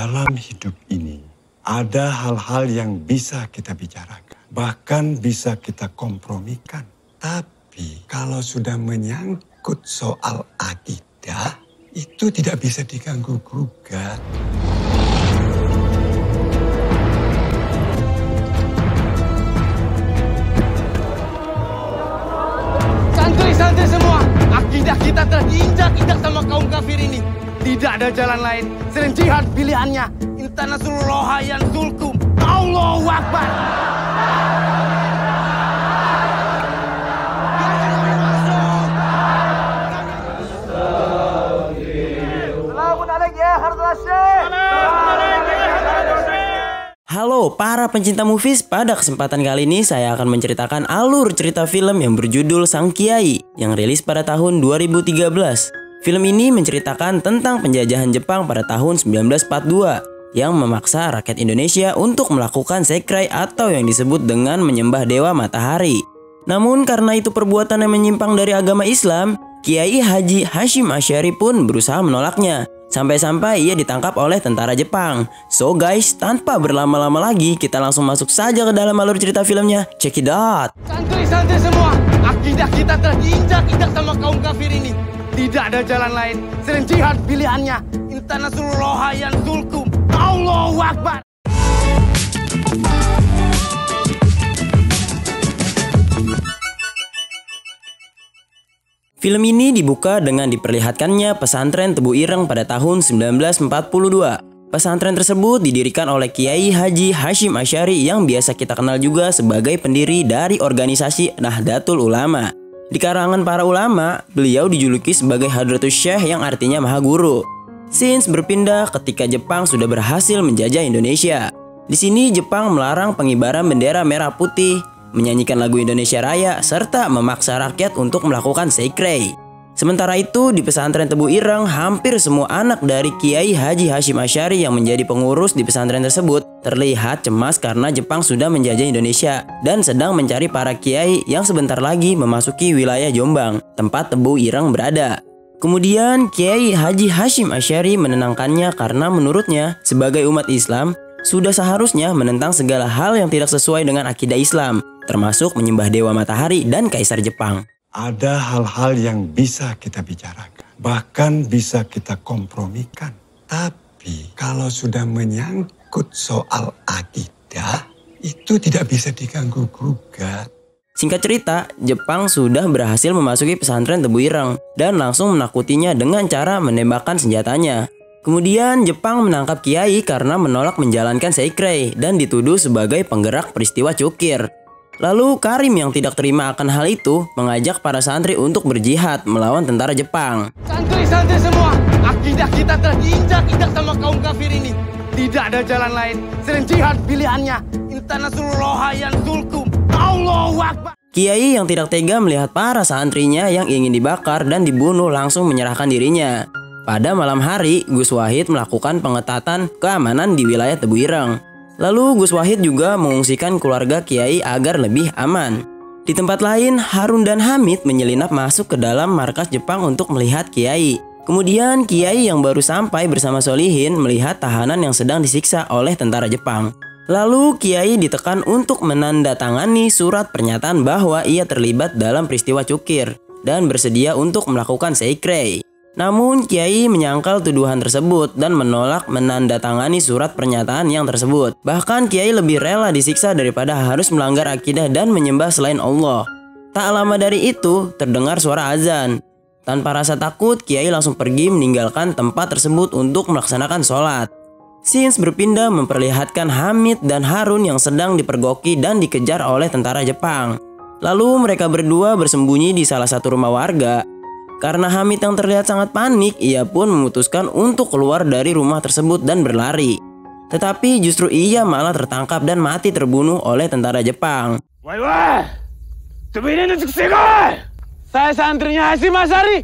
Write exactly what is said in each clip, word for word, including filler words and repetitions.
Dalam hidup ini, ada hal-hal yang bisa kita bicarakan. Bahkan bisa kita kompromikan. Tapi kalau sudah menyangkut soal akidah, itu tidak bisa diganggu-gugat. Santri-santri semua, akidah kita telah diinjak-injak sama kaum kafir ini. Tidak ada jalan lain selain jihad pilihannya. Inna nasrullaha yansurkum. Allahu Akbar. Halo para pencinta movies, pada kesempatan kali ini saya akan menceritakan alur cerita film yang berjudul Sang Kiai yang rilis pada tahun dua ribu tiga belas. Film ini menceritakan tentang penjajahan Jepang pada tahun seribu sembilan ratus empat puluh dua yang memaksa rakyat Indonesia untuk melakukan sekrai atau yang disebut dengan menyembah dewa matahari. Namun karena itu perbuatan yang menyimpang dari agama Islam, Kiai Haji Hashim Asy'ari pun berusaha menolaknya. Sampai-sampai ia ditangkap oleh tentara Jepang. So guys, tanpa berlama-lama lagi, kita langsung masuk saja ke dalam alur cerita filmnya. Check it out. Santri-santri semua, akidah kita telah diinjak-injak sama kaum kafir ini. Tidak ada jalan lain selain jihad pilihannya. Inna nasrullaha yansurkum. Allahu Akbar. Film ini dibuka dengan diperlihatkannya pesantren Tebu Ireng pada tahun seribu sembilan ratus empat puluh dua. Pesantren tersebut didirikan oleh Kiai Haji Hashim Asy'ari yang biasa kita kenal juga sebagai pendiri dari organisasi Nahdlatul Ulama. Di karangan para ulama, beliau dijuluki sebagai Hadratus Syekh yang artinya Maha Guru. Scenes berpindah ketika Jepang sudah berhasil menjajah Indonesia. Di sini Jepang melarang pengibaran bendera merah putih, menyanyikan lagu Indonesia Raya, serta memaksa rakyat untuk melakukan sekrai. Sementara itu di pesantren Tebu Ireng, hampir semua anak dari Kiai Haji Hashim Asy'ari yang menjadi pengurus di pesantren tersebut terlihat cemas karena Jepang sudah menjajah Indonesia dan sedang mencari para kiai yang sebentar lagi memasuki wilayah Jombang, tempat Tebu Ireng berada. Kemudian Kiai Haji Hashim Asy'ari menenangkannya karena menurutnya sebagai umat Islam sudah seharusnya menentang segala hal yang tidak sesuai dengan akidah Islam, termasuk menyembah dewa matahari dan kaisar Jepang. Ada hal-hal yang bisa kita bicarakan. Bahkan bisa kita kompromikan. Tapi kalau sudah menyangkut soal akidah, itu tidak bisa diganggu-gugat. Singkat cerita, Jepang sudah berhasil memasuki pesantren Tebu Ireng dan langsung menakutinya dengan cara menembakkan senjatanya. Kemudian Jepang menangkap Kiai karena menolak menjalankan sekrai dan dituduh sebagai penggerak peristiwa Cukir. Lalu Karim yang tidak terima akan hal itu mengajak para santri untuk berjihad melawan tentara Jepang. Santri-santri semua, akidah kita telah diinjak-injak sama kaum kafir ini. Tidak ada jalan lain selain jihad pilihannya. Inna nasrullaha yansurkum. Allahu Akbar. Kiai yang tidak tega melihat para santrinya yang ingin dibakar dan dibunuh langsung menyerahkan dirinya. Pada malam hari, Gus Wahid melakukan pengetatan keamanan di wilayah Tebu Ireng. Lalu Gus Wahid juga mengungsikan keluarga Kiai agar lebih aman. Di tempat lain, Harun dan Hamid menyelinap masuk ke dalam markas Jepang untuk melihat Kiai. Kemudian Kiai yang baru sampai bersama Solihin melihat tahanan yang sedang disiksa oleh tentara Jepang. Lalu Kiai ditekan untuk menandatangani surat pernyataan bahwa ia terlibat dalam peristiwa Cukir dan bersedia untuk melakukan sekrai. Namun Kiai menyangkal tuduhan tersebut dan menolak menandatangani surat pernyataan yang tersebut. Bahkan Kiai lebih rela disiksa daripada harus melanggar akidah dan menyembah selain Allah. Tak lama dari itu terdengar suara azan. Tanpa rasa takut, Kiai langsung pergi meninggalkan tempat tersebut untuk melaksanakan sholat. Scenes berpindah memperlihatkan Hamid dan Harun yang sedang dipergoki dan dikejar oleh tentara Jepang. Lalu mereka berdua bersembunyi di salah satu rumah warga. Karena Hamid yang terlihat sangat panik, ia pun memutuskan untuk keluar dari rumah tersebut dan berlari. Tetapi justru ia malah tertangkap dan mati terbunuh oleh tentara Jepang. Woi woi, coba ini nusuk sekoi. Saya santrinya Hashim Asy'ari.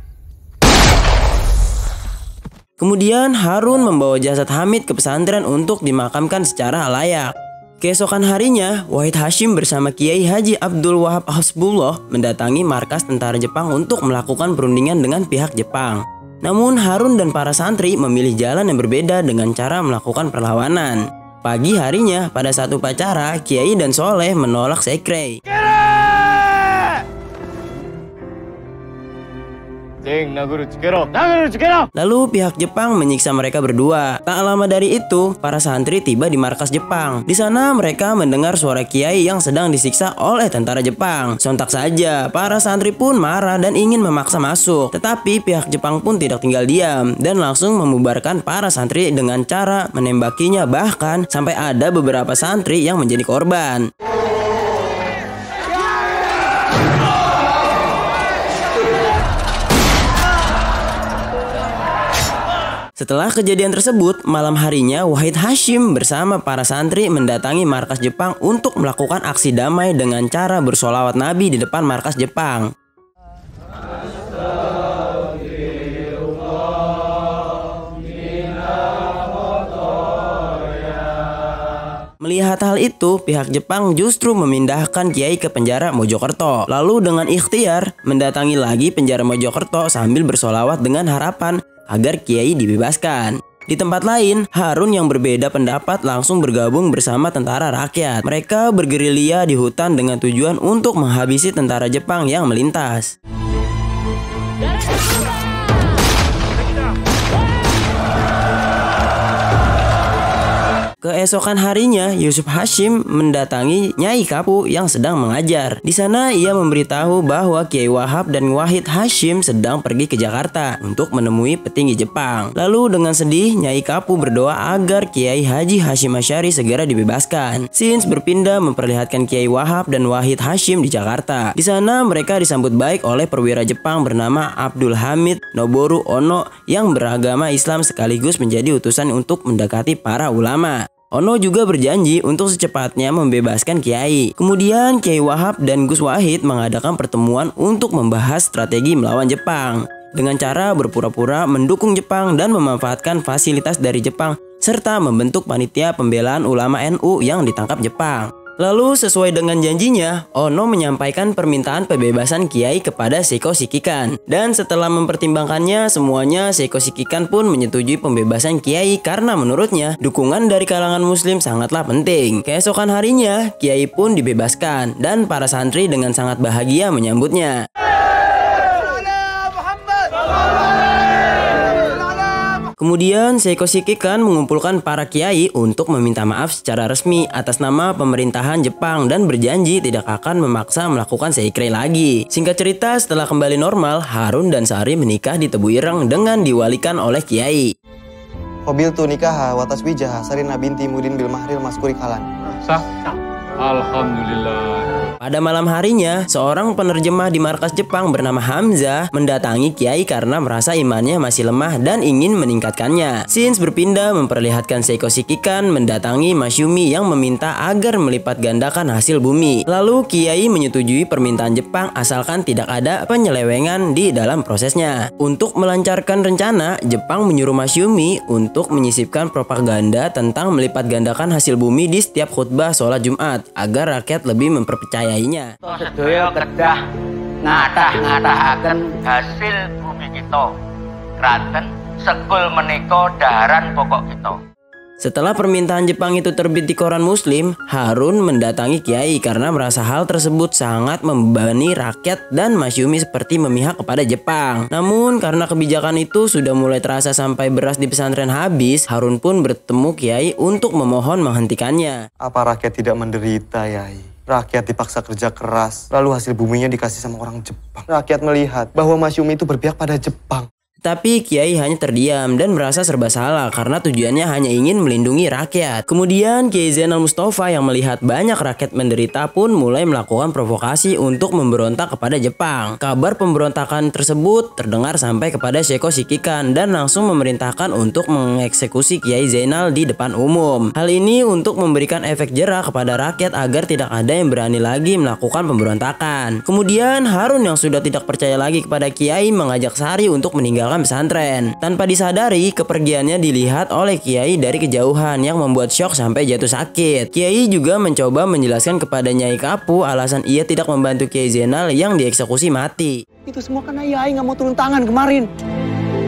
Kemudian Harun membawa jasad Hamid ke pesantren untuk dimakamkan secara layak. Keesokan harinya, Wahid Hashim bersama Kiai Haji Abdul Wahab Hasbullah mendatangi markas tentara Jepang untuk melakukan perundingan dengan pihak Jepang. Namun Harun dan para santri memilih jalan yang berbeda dengan cara melakukan perlawanan. Pagi harinya, pada saat upacara, Kiai dan Soleh menolak sekre. Lalu pihak Jepang menyiksa mereka berdua. Tak lama dari itu, para santri tiba di markas Jepang. Di sana mereka mendengar suara Kiai yang sedang disiksa oleh tentara Jepang. Sontak saja, para santri pun marah dan ingin memaksa masuk. Tetapi pihak Jepang pun tidak tinggal diam dan langsung membubarkan para santri dengan cara menembakinya, bahkan sampai ada beberapa santri yang menjadi korban. Setelah kejadian tersebut, malam harinya Wahid Hasyim bersama para santri mendatangi markas Jepang untuk melakukan aksi damai dengan cara bersolawat Nabi di depan markas Jepang. Melihat hal itu, pihak Jepang justru memindahkan Kiai ke penjara Mojokerto. Lalu dengan ikhtiar mendatangi lagi penjara Mojokerto sambil bersolawat dengan harapan agar Kiai dibebaskan. Di tempat lain, Harun yang berbeda pendapat langsung bergabung bersama tentara rakyat. Mereka bergerilya di hutan dengan tujuan untuk menghabisi tentara Jepang yang melintas. Keesokan harinya, Yusuf Hasyim mendatangi Nyai Kapu yang sedang mengajar. Di sana ia memberitahu bahwa Kiai Wahab dan Wahid Hasyim sedang pergi ke Jakarta untuk menemui petinggi Jepang. Lalu dengan sedih, Nyai Kapu berdoa agar Kiai Haji Hasyim Asy'ari segera dibebaskan. Scenes berpindah memperlihatkan Kiai Wahab dan Wahid Hasyim di Jakarta. Di sana mereka disambut baik oleh perwira Jepang bernama Abdul Hamid Noboru Ono yang beragama Islam sekaligus menjadi utusan untuk mendekati para ulama. Ono juga berjanji untuk secepatnya membebaskan Kiai. Kemudian Kiai Wahab dan Gus Wahid mengadakan pertemuan untuk membahas strategi melawan Jepang dengan cara berpura-pura mendukung Jepang dan memanfaatkan fasilitas dari Jepang serta membentuk panitia pembelaan ulama N U yang ditangkap Jepang. Lalu sesuai dengan janjinya, Ono menyampaikan permintaan pembebasan Kiai kepada Seiko Shikikan. Dan setelah mempertimbangkannya semuanya, Seiko Shikikan pun menyetujui pembebasan Kiai karena menurutnya dukungan dari kalangan muslim sangatlah penting. Keesokan harinya, Kiai pun dibebaskan dan para santri dengan sangat bahagia menyambutnya. Kemudian Seiko Shikikan mengumpulkan para kiai untuk meminta maaf secara resmi atas nama pemerintahan Jepang dan berjanji tidak akan memaksa melakukan sekre lagi. Singkat cerita, setelah kembali normal, Harun dan Sari menikah di Tebu Ireng dengan diwalikan oleh kiai. Qabiltu nikaha wa taswijaha Sarina binti Mudin bil mahril maskuri kalan. Sah. Alhamdulillah. Pada malam harinya, seorang penerjemah di markas Jepang bernama Hamzah mendatangi Kiai karena merasa imannya masih lemah dan ingin meningkatkannya. Scenes berpindah memperlihatkan Seiko Shikikan mendatangi Masyumi yang meminta agar melipat gandakan hasil bumi. Lalu Kiai menyetujui permintaan Jepang asalkan tidak ada penyelewengan di dalam prosesnya. Untuk melancarkan rencana, Jepang menyuruh Masyumi untuk menyisipkan propaganda tentang melipat gandakan hasil bumi di setiap khutbah sholat Jumat agar rakyat lebih mempercayainya. Sedaya kedah ngatah-ngatahaken hasil bumi kita. Kraten sekul menika daharan pokok kita. Setelah permintaan Jepang itu terbit di koran Muslim, Harun mendatangi Kiai karena merasa hal tersebut sangat membebani rakyat dan Masyumi seperti memihak kepada Jepang. Namun karena kebijakan itu sudah mulai terasa sampai beras di pesantren habis, Harun pun bertemu Kiai untuk memohon menghentikannya. Apa rakyat tidak menderita, Yai? Rakyat dipaksa kerja keras, lalu hasil buminya dikasih sama orang Jepang. Rakyat melihat bahwa Masyumi itu berpihak pada Jepang. Tapi Kiai hanya terdiam dan merasa serba salah karena tujuannya hanya ingin melindungi rakyat. Kemudian Kiai Zainal Mustafa yang melihat banyak rakyat menderita pun mulai melakukan provokasi untuk memberontak kepada Jepang. Kabar pemberontakan tersebut terdengar sampai kepada Seiko Shikikan dan langsung memerintahkan untuk mengeksekusi Kiai Zainal di depan umum. Hal ini untuk memberikan efek jera kepada rakyat agar tidak ada yang berani lagi melakukan pemberontakan. Kemudian Harun yang sudah tidak percaya lagi kepada Kiai mengajak Sari untuk meninggalkan pesantren. Tanpa disadari, kepergiannya dilihat oleh Kiai dari kejauhan yang membuat syok sampai jatuh sakit. Kiai juga mencoba menjelaskan kepada Nyai Kapu alasan ia tidak membantu Kiai Zainal yang dieksekusi mati. Itu semua karena Yai nggak mau turun tangan kemarin.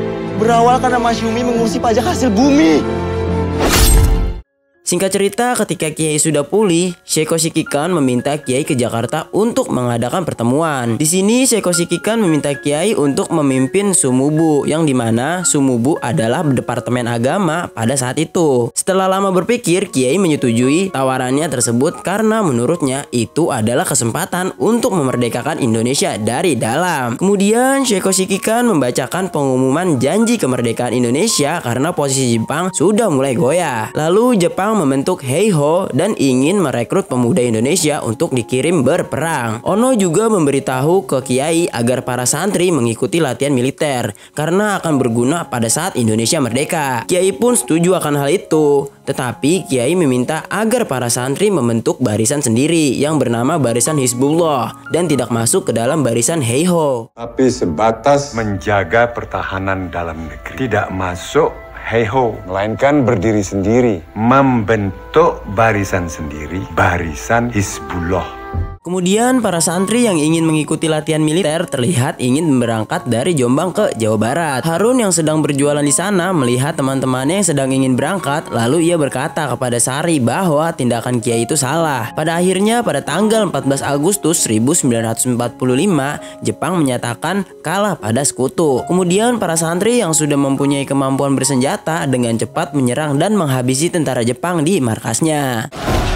berawal karena Mas Yumi mengurusi pajak hasil bumi. Singkat cerita, ketika Kiai sudah pulih, Syekh Koshikikan meminta Kiai ke Jakarta untuk mengadakan pertemuan. Di sini Syekh Koshikikan meminta Kiai untuk memimpin Sumubu, yang dimana Sumubu adalah departemen agama pada saat itu. Setelah lama berpikir, Kiai menyetujui tawarannya tersebut karena menurutnya itu adalah kesempatan untuk memerdekakan Indonesia dari dalam. Kemudian Syekh Koshikikan membacakan pengumuman janji kemerdekaan Indonesia karena posisi Jepang sudah mulai goyah. Lalu Jepang membentuk Heiho dan ingin merekrut pemuda Indonesia untuk dikirim berperang. Ono juga memberitahu ke Kiai agar para santri mengikuti latihan militer karena akan berguna pada saat Indonesia merdeka. Kiai pun setuju akan hal itu. Tetapi Kiai meminta agar para santri membentuk barisan sendiri yang bernama Barisan Hizbullah dan tidak masuk ke dalam barisan Heiho. Tapi sebatas menjaga pertahanan dalam negeri. Tidak masuk Heiho, melainkan berdiri sendiri, membentuk barisan sendiri, Barisan Hizbullah. Kemudian para santri yang ingin mengikuti latihan militer terlihat ingin berangkat dari Jombang ke Jawa Barat. Harun yang sedang berjualan di sana melihat teman-temannya yang sedang ingin berangkat, lalu ia berkata kepada Sari bahwa tindakan Kiai itu salah. Pada akhirnya pada tanggal empat belas Agustus seribu sembilan ratus empat puluh lima, Jepang menyatakan kalah pada sekutu. Kemudian para santri yang sudah mempunyai kemampuan bersenjata dengan cepat menyerang dan menghabisi tentara Jepang di markasnya.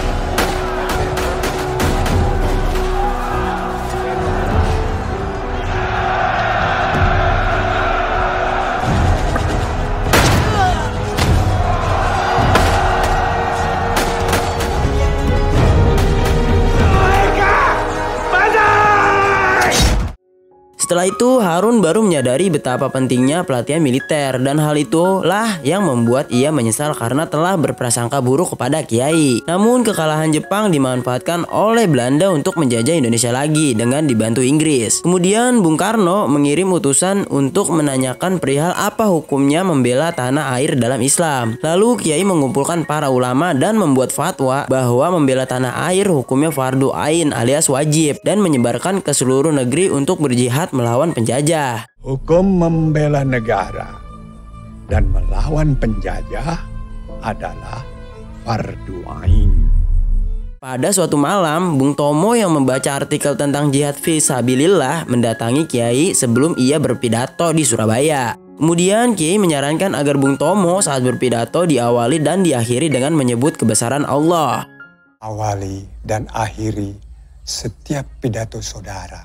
Setelah itu Harun baru menyadari betapa pentingnya pelatihan militer dan hal itulah yang membuat ia menyesal karena telah berprasangka buruk kepada Kiai. Namun kekalahan Jepang dimanfaatkan oleh Belanda untuk menjajah Indonesia lagi dengan dibantu Inggris. Kemudian Bung Karno mengirim utusan untuk menanyakan perihal apa hukumnya membela tanah air dalam Islam. Lalu Kiai mengumpulkan para ulama dan membuat fatwa bahwa membela tanah air hukumnya fardu ain alias wajib dan menyebarkan ke seluruh negeri untuk berjihad melawan penjajah. Hukum membela negara dan melawan penjajah adalah fardu ain. Pada suatu malam, Bung Tomo yang membaca artikel tentang jihad fisabilillah mendatangi Kiai sebelum ia berpidato di Surabaya. Kemudian Kiai menyarankan agar Bung Tomo saat berpidato diawali dan diakhiri dengan menyebut kebesaran Allah. Awali dan akhiri setiap pidato saudara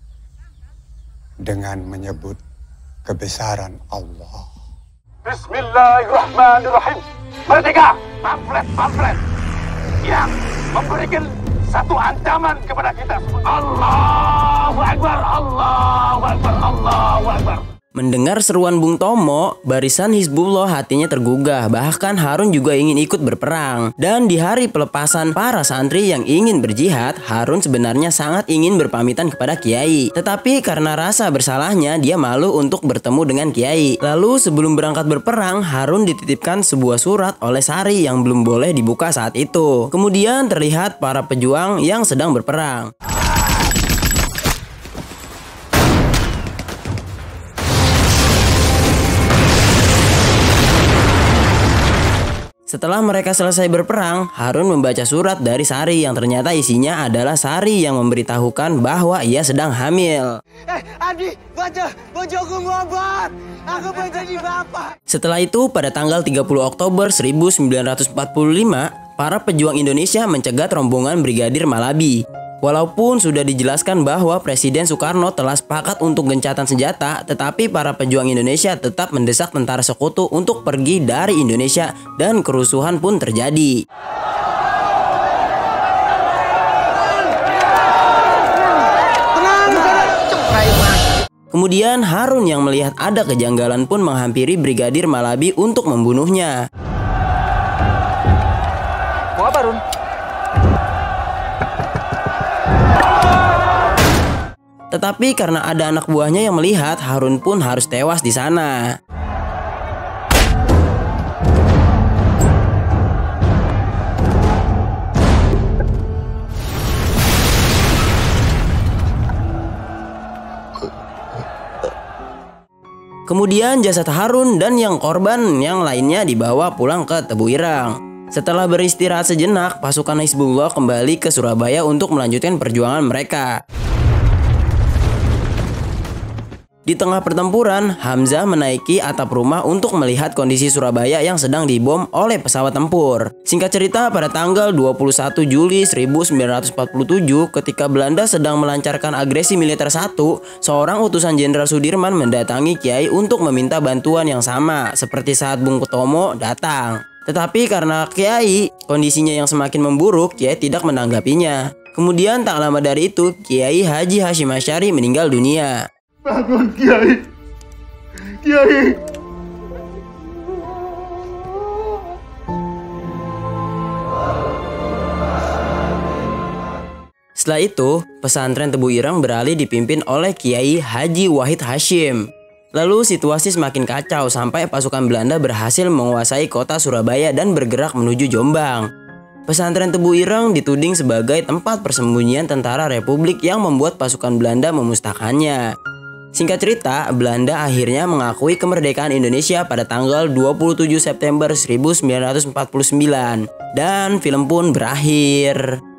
dengan menyebut kebesaran Allah. Bismillahirrahmanirrahim. Merdeka! Pamflet-pamflet yang memberikan satu ancaman kepada kita. Allahu Akbar, Allahu Akbar, Allahu Akbar. Mendengar seruan Bung Tomo, Barisan Hizbullah hatinya tergugah. Bahkan Harun juga ingin ikut berperang. Dan di hari pelepasan para santri yang ingin berjihad, Harun sebenarnya sangat ingin berpamitan kepada Kiai. Tetapi karena rasa bersalahnya, dia malu untuk bertemu dengan Kiai. Lalu sebelum berangkat berperang, Harun dititipkan sebuah surat oleh Sari yang belum boleh dibuka saat itu. Kemudian terlihat para pejuang yang sedang berperang. Setelah mereka selesai berperang, Harun membaca surat dari Sari yang ternyata isinya adalah Sari yang memberitahukan bahwa ia sedang hamil. Eh, Adi, baca, bojoku ngobat. Aku pengen jadi bapak. Setelah itu, pada tanggal tiga puluh Oktober seribu sembilan ratus empat puluh lima, para pejuang Indonesia mencegat rombongan Brigadir Malabi. Walaupun sudah dijelaskan bahwa Presiden Soekarno telah sepakat untuk gencatan senjata, tetapi para pejuang Indonesia tetap mendesak tentara sekutu untuk pergi dari Indonesia dan kerusuhan pun terjadi. Kemudian Harun yang melihat ada kejanggalan pun menghampiri Brigadir Malabi untuk membunuhnya. Mau apa, Run? Tetapi karena ada anak buahnya yang melihat, Harun pun harus tewas di sana. Kemudian jasad Harun dan yang korban yang lainnya dibawa pulang ke Tebu Ireng. Setelah beristirahat sejenak, pasukan Hizbullah kembali ke Surabaya untuk melanjutkan perjuangan mereka. Di tengah pertempuran, Hamzah menaiki atap rumah untuk melihat kondisi Surabaya yang sedang dibom oleh pesawat tempur. Singkat cerita, pada tanggal dua puluh satu Juli seribu sembilan ratus empat puluh tujuh, ketika Belanda sedang melancarkan agresi militer satu, seorang utusan Jenderal Sudirman mendatangi Kiai untuk meminta bantuan yang sama, seperti saat Bung Tomo datang. Tetapi karena Kiai kondisinya yang semakin memburuk, Kiai tidak menanggapinya. Kemudian tak lama dari itu, Kiai Haji Hashim Asy'ari meninggal dunia. Bangun Kiai, Kiai. Setelah itu, pesantren Tebu Ireng beralih dipimpin oleh Kiai Haji Wahid Hashim. Lalu situasi semakin kacau sampai pasukan Belanda berhasil menguasai kota Surabaya dan bergerak menuju Jombang. Pesantren Tebu Ireng dituding sebagai tempat persembunyian tentara Republik yang membuat pasukan Belanda memusnahkannya. Singkat cerita, Belanda akhirnya mengakui kemerdekaan Indonesia pada tanggal dua puluh tujuh September seribu sembilan ratus empat puluh sembilan dan film pun berakhir.